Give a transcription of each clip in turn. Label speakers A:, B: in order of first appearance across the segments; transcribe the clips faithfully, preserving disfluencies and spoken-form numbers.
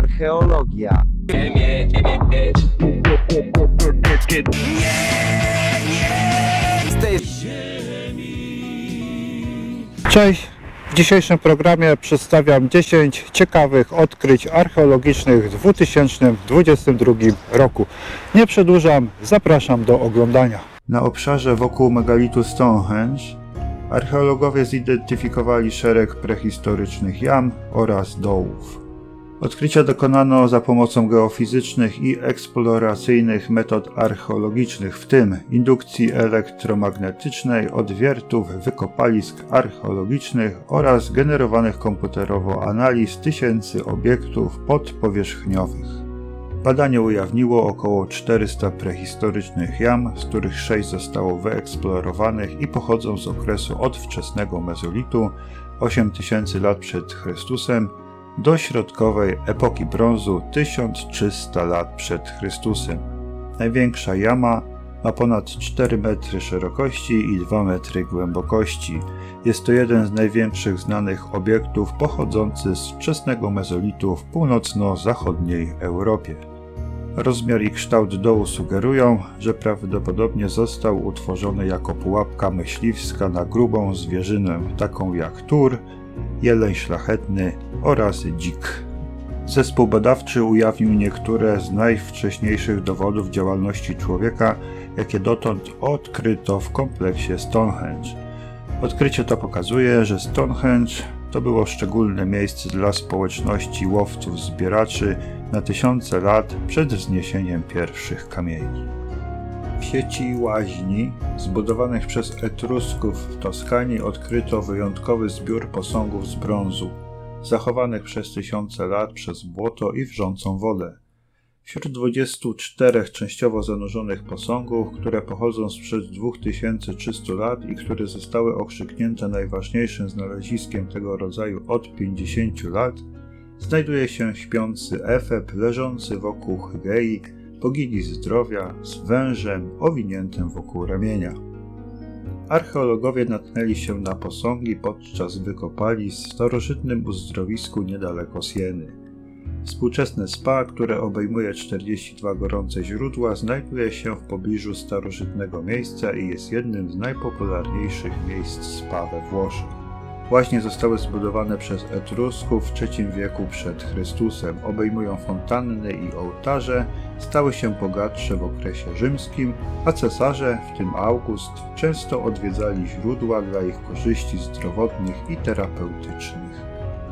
A: Archeologia.
B: Cześć! W dzisiejszym programie przedstawiam dziesięć ciekawych odkryć archeologicznych w dwa tysiące dwudziestym drugim roku. Nie przedłużam, zapraszam do oglądania. Na obszarze wokół megalitu Stonehenge archeologowie zidentyfikowali szereg prehistorycznych jam oraz dołów. Odkrycia dokonano za pomocą geofizycznych i eksploracyjnych metod archeologicznych, w tym indukcji elektromagnetycznej, odwiertów, wykopalisk archeologicznych oraz generowanych komputerowo analiz tysięcy obiektów podpowierzchniowych. Badanie ujawniło około czterysta prehistorycznych jam, z których sześć zostało wyeksplorowanych i pochodzą z okresu od wczesnego mezolitu osiem tysięcy lat przed Chrystusem do środkowej epoki brązu tysiąc trzysta lat przed Chrystusem. Największa jama ma ponad cztery metry szerokości i dwa metry głębokości. Jest to jeden z największych znanych obiektów pochodzący z wczesnego mezolitu w północno-zachodniej Europie. Rozmiar i kształt dołu sugerują, że prawdopodobnie został utworzony jako pułapka myśliwska na grubą zwierzynę, taką jak tur, jeleń szlachetny oraz dzik. Zespół badawczy ujawnił niektóre z najwcześniejszych dowodów działalności człowieka, jakie dotąd odkryto w kompleksie Stonehenge. Odkrycie to pokazuje, że Stonehenge to było szczególne miejsce dla społeczności łowców-zbieraczy na tysiące lat przed wzniesieniem pierwszych kamieni. W sieci łaźni zbudowanych przez Etrusków w Toskanii odkryto wyjątkowy zbiór posągów z brązu, zachowanych przez tysiące lat przez błoto i wrzącą wodę. Wśród dwudziestu czterech częściowo zanurzonych posągów, które pochodzą sprzed dwóch tysięcy trzystu lat i które zostały okrzyknięte najważniejszym znaleziskiem tego rodzaju od pięćdziesięciu lat, znajduje się śpiący Efeb leżący wokół Hygei, bogini zdrowia, z wężem owiniętym wokół ramienia. Archeologowie natknęli się na posągi podczas wykopalisk w starożytnym uzdrowisku niedaleko Sieny. Współczesne spa, które obejmuje czterdzieści dwa gorące źródła, znajduje się w pobliżu starożytnego miejsca i jest jednym z najpopularniejszych miejsc spa we Włoszech. Łaźnie zostały zbudowane przez Etrusków w trzecim wieku przed Chrystusem. Obejmują fontanny i ołtarze, stały się bogatsze w okresie rzymskim, a cesarze, w tym August, często odwiedzali źródła dla ich korzyści zdrowotnych i terapeutycznych.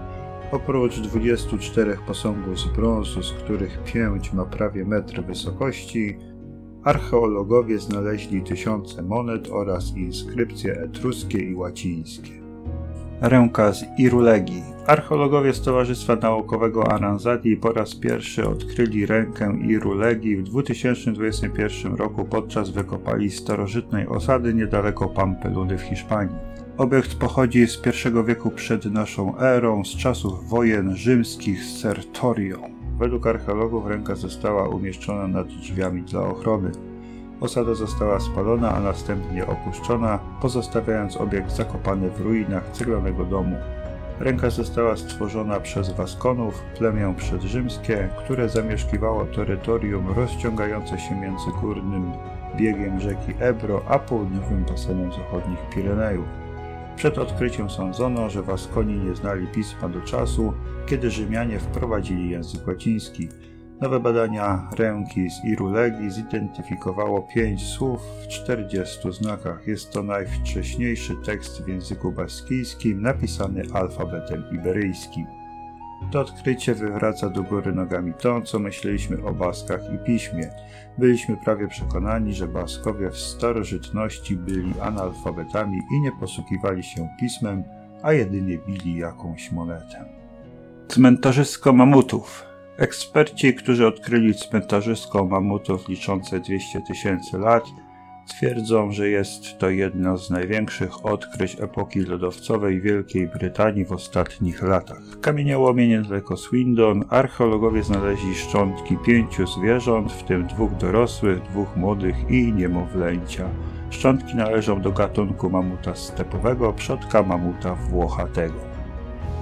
B: Oprócz dwudziestu czterech posągów z brązu, z których pięć ma prawie metr wysokości, archeologowie znaleźli tysiące monet oraz inskrypcje etruskie i łacińskie. Ręka z Irulegii. Archeologowie z Towarzystwa Naukowego Aranzadi po raz pierwszy odkryli rękę Irulegii w dwa tysiące dwudziestym pierwszym roku podczas wykopalisk starożytnej osady niedaleko Pampeluny w Hiszpanii. Obiekt pochodzi z pierwszego wieku przed naszą erą, z czasów wojen rzymskich z Sertorią. Według archeologów ręka została umieszczona nad drzwiami dla ochrony. Osada została spalona, a następnie opuszczona, pozostawiając obiekt zakopany w ruinach ceglanego domu. Ręka została stworzona przez Waskonów, plemię przedrzymskie, które zamieszkiwało terytorium rozciągające się między górnym biegiem rzeki Ebro a południowym basenem zachodnich Pirenejów. Przed odkryciem sądzono, że Waskoni nie znali pisma do czasu, kiedy Rzymianie wprowadzili język łaciński. Nowe badania ręki z Irulegii zidentyfikowało pięć słów w czterdziestu znakach. Jest to najwcześniejszy tekst w języku baskijskim napisany alfabetem iberyjskim. To odkrycie wywraca do góry nogami to, co myśleliśmy o Baskach i piśmie. Byliśmy prawie przekonani, że Baskowie w starożytności byli analfabetami i nie posługiwali się pismem, a jedynie bili jakąś monetę. Cmentarzysko mamutów. Eksperci, którzy odkryli cmentarzysko mamutów liczące dwieście tysięcy lat, twierdzą, że jest to jedno z największych odkryć epoki lodowcowej Wielkiej Brytanii w ostatnich latach. W kamieniołomie niedaleko Swindon archeologowie znaleźli szczątki pięciu zwierząt, w tym dwóch dorosłych, dwóch młodych i niemowlęcia. Szczątki należą do gatunku mamuta stepowego, przodka mamuta włochatego.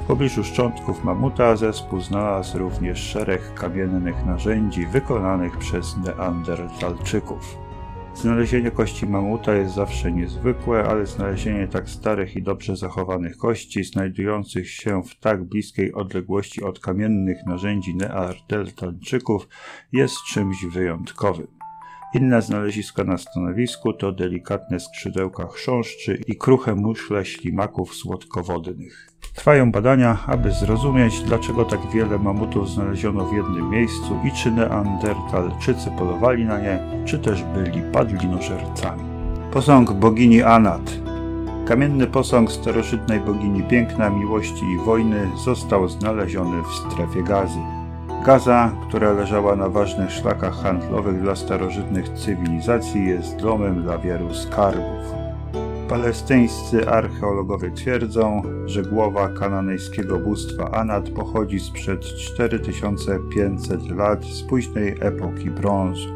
B: pobliżu szczątków mamuta zespół znalazł również szereg kamiennych narzędzi wykonanych przez neandertalczyków. Znalezienie kości mamuta jest zawsze niezwykłe, ale znalezienie tak starych i dobrze zachowanych kości, znajdujących się w tak bliskiej odległości od kamiennych narzędzi neandertalczyków, jest czymś wyjątkowym. Inne znaleziska na stanowisku to delikatne skrzydełka chrząszczy i kruche muszle ślimaków słodkowodnych. Trwają badania, aby zrozumieć, dlaczego tak wiele mamutów znaleziono w jednym miejscu i czy neandertalczycy polowali na nie, czy też byli padlinożercami. Posąg bogini Anat. Kamienny posąg starożytnej bogini piękna, miłości i wojny został znaleziony w strefie Gazy. Gaza, która leżała na ważnych szlakach handlowych dla starożytnych cywilizacji, jest domem dla wielu skarbów. Palestyńscy archeologowie twierdzą, że głowa kananejskiego bóstwa Anat pochodzi sprzed cztery tysiące pięćset lat z późnej epoki brązu.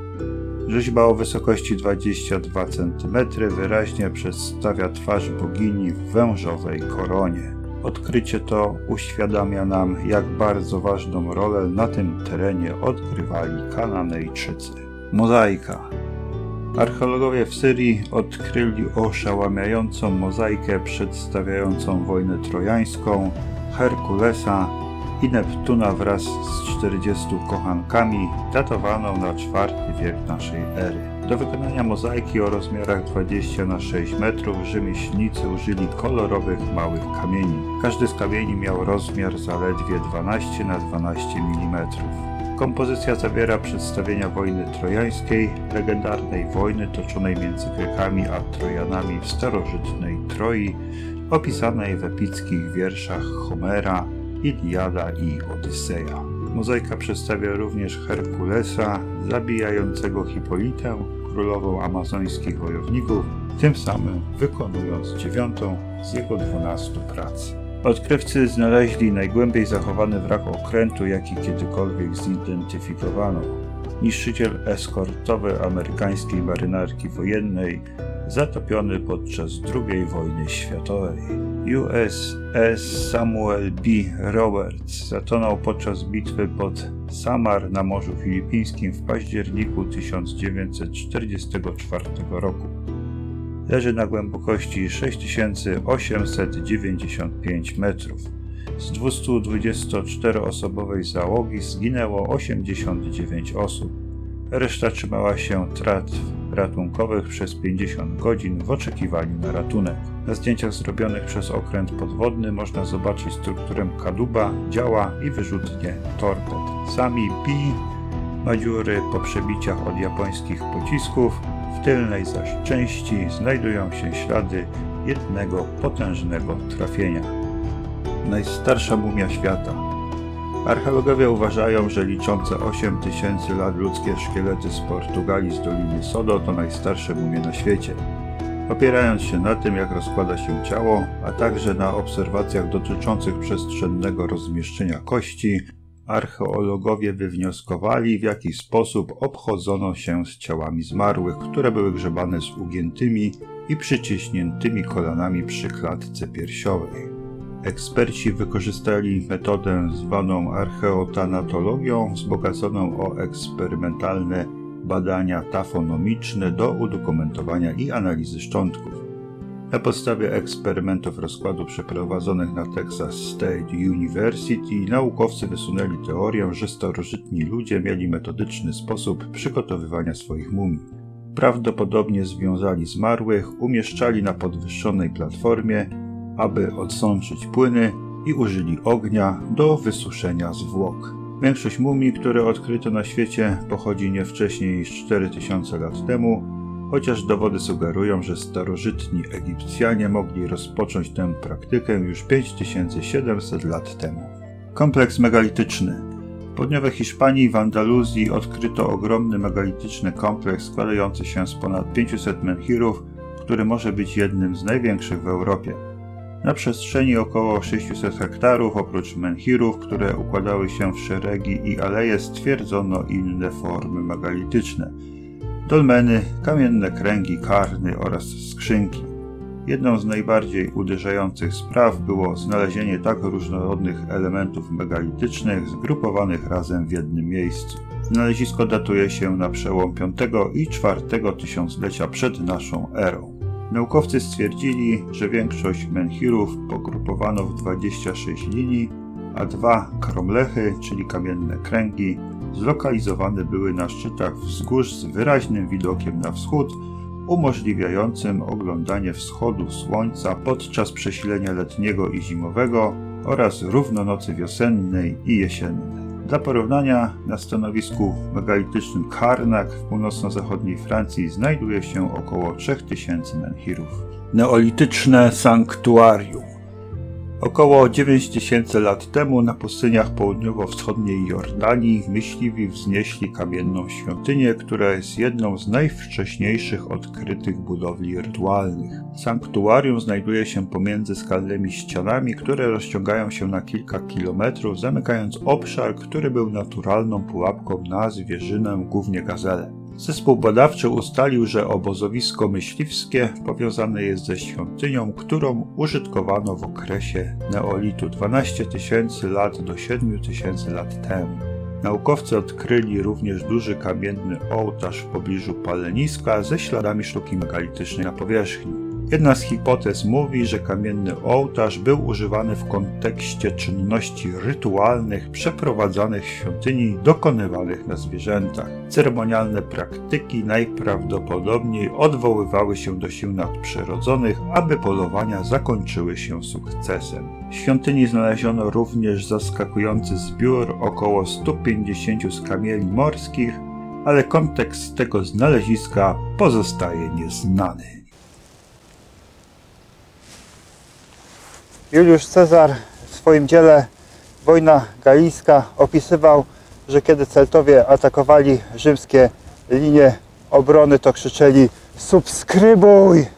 B: Rzeźba o wysokości dwadzieścia dwa centymetry wyraźnie przedstawia twarz bogini w wężowej koronie. Odkrycie to uświadamia nam, jak bardzo ważną rolę na tym terenie odgrywali Kananejczycy. Mozaika. Archeologowie w Syrii odkryli oszałamiającą mozaikę przedstawiającą wojnę trojańską, Herkulesa i Neptuna wraz z czterdziestoma kochankami, datowaną na czwarty wiek naszej ery. Do wykonania mozaiki o rozmiarach dwadzieścia na sześć metrów rzemieślnicy użyli kolorowych małych kamieni. Każdy z kamieni miał rozmiar zaledwie dwanaście na dwanaście milimetrów. Kompozycja zawiera przedstawienia wojny trojańskiej, legendarnej wojny toczonej między Grekami a Trojanami w starożytnej Troi, opisanej w epickich wierszach Homera, Iliada i Odyseja. Mozaika przedstawia również Herkulesa zabijającego Hipolitę, królową amazońskich wojowników, tym samym wykonując dziewiątą z jego dwunastu prac. Odkrywcy znaleźli najgłębiej zachowany wrak okrętu, jaki kiedykolwiek zidentyfikowano. Niszczyciel eskortowy amerykańskiej marynarki wojennej, zatopiony podczas drugiej wojny światowej. U S S Samuel B. Roberts zatonął podczas bitwy pod Samar na Morzu Filipińskim w październiku tysiąc dziewięćset czterdziestego czwartego roku. Leży na głębokości sześć tysięcy osiemset dziewięćdziesiąt pięć metrów. Z dwustu dwudziestoczteroosobowej załogi zginęło osiemdziesiąt dziewięć osób. Reszta trzymała się tratw ratunkowych przez pięćdziesiąt godzin w oczekiwaniu na ratunek. Na zdjęciach zrobionych przez okręt podwodny można zobaczyć strukturę kadłuba, działa i wyrzutnie torped. Sami B ma dziury po przebiciach od japońskich pocisków, w tylnej zaś części znajdują się ślady jednego potężnego trafienia. Najstarsza mumia świata. Archeologowie uważają, że liczące osiem tysięcy lat ludzkie szkielety z Portugalii z Doliny Sodo to najstarsze mumie na świecie. Opierając się na tym, jak rozkłada się ciało, a także na obserwacjach dotyczących przestrzennego rozmieszczenia kości, archeologowie wywnioskowali, w jaki sposób obchodzono się z ciałami zmarłych, które były grzebane z ugiętymi i przyciśniętymi kolanami przy klatce piersiowej. Eksperci wykorzystali metodę zwaną archeotanatologią, wzbogaconą o eksperymentalne badania tafonomiczne do udokumentowania i analizy szczątków. Na podstawie eksperymentów rozkładu przeprowadzonych na Texas State University naukowcy wysunęli teorię, że starożytni ludzie mieli metodyczny sposób przygotowywania swoich mumii. Prawdopodobnie związali zmarłych, umieszczali na podwyższonej platformie, aby odsączyć płyny i użyli ognia do wysuszenia zwłok. Większość mumii, które odkryto na świecie, pochodzi nie wcześniej niż cztery tysiące lat temu, chociaż dowody sugerują, że starożytni Egipcjanie mogli rozpocząć tę praktykę już pięć tysięcy siedemset lat temu. Kompleks megalityczny. W południowej Hiszpanii w Andaluzji odkryto ogromny megalityczny kompleks składający się z ponad pięciuset menhirów, który może być jednym z największych w Europie. Na przestrzeni około sześciuset hektarów, oprócz menhirów, które układały się w szeregi i aleje, stwierdzono inne formy megalityczne. Dolmeny, kamienne kręgi, karny oraz skrzynki. Jedną z najbardziej uderzających spraw było znalezienie tak różnorodnych elementów megalitycznych zgrupowanych razem w jednym miejscu. Znalezisko datuje się na przełom piątego i czwartego tysiąclecia przed naszą erą. Naukowcy stwierdzili, że większość menhirów pogrupowano w dwadzieścia sześć linii, a dwa kromlechy, czyli kamienne kręgi, zlokalizowane były na szczytach wzgórz z wyraźnym widokiem na wschód, umożliwiającym oglądanie wschodu słońca podczas przesilenia letniego i zimowego oraz równonocy wiosennej i jesiennej. Dla porównania, na stanowisku megalitycznym Karnak w północno-zachodniej Francji znajduje się około trzech tysięcy menhirów. Neolityczne sanktuarium. Około dziewięć tysięcy lat temu na pustyniach południowo-wschodniej Jordanii myśliwi wznieśli kamienną świątynię, która jest jedną z najwcześniejszych odkrytych budowli rytualnych. Sanktuarium znajduje się pomiędzy skalnymi ścianami, które rozciągają się na kilka kilometrów, zamykając obszar, który był naturalną pułapką na zwierzynę, głównie gazelę. Zespół badawczy ustalił, że obozowisko myśliwskie powiązane jest ze świątynią, którą użytkowano w okresie neolitu dwanaście tysięcy lat do siedmiu tysięcy lat temu. Naukowcy odkryli również duży kamienny ołtarz w pobliżu paleniska ze śladami sztuki megalitycznej na powierzchni. Jedna z hipotez mówi, że kamienny ołtarz był używany w kontekście czynności rytualnych przeprowadzanych w świątyni dokonywanych na zwierzętach. Ceremonialne praktyki najprawdopodobniej odwoływały się do sił nadprzyrodzonych, aby polowania zakończyły się sukcesem. W świątyni znaleziono również zaskakujący zbiór około stu pięćdziesięciu skamieli morskich, ale kontekst tego znaleziska pozostaje nieznany. Juliusz Cezar w swoim dziele Wojna Galijska opisywał, że kiedy Celtowie atakowali rzymskie linie obrony, to krzyczeli: subskrybuj!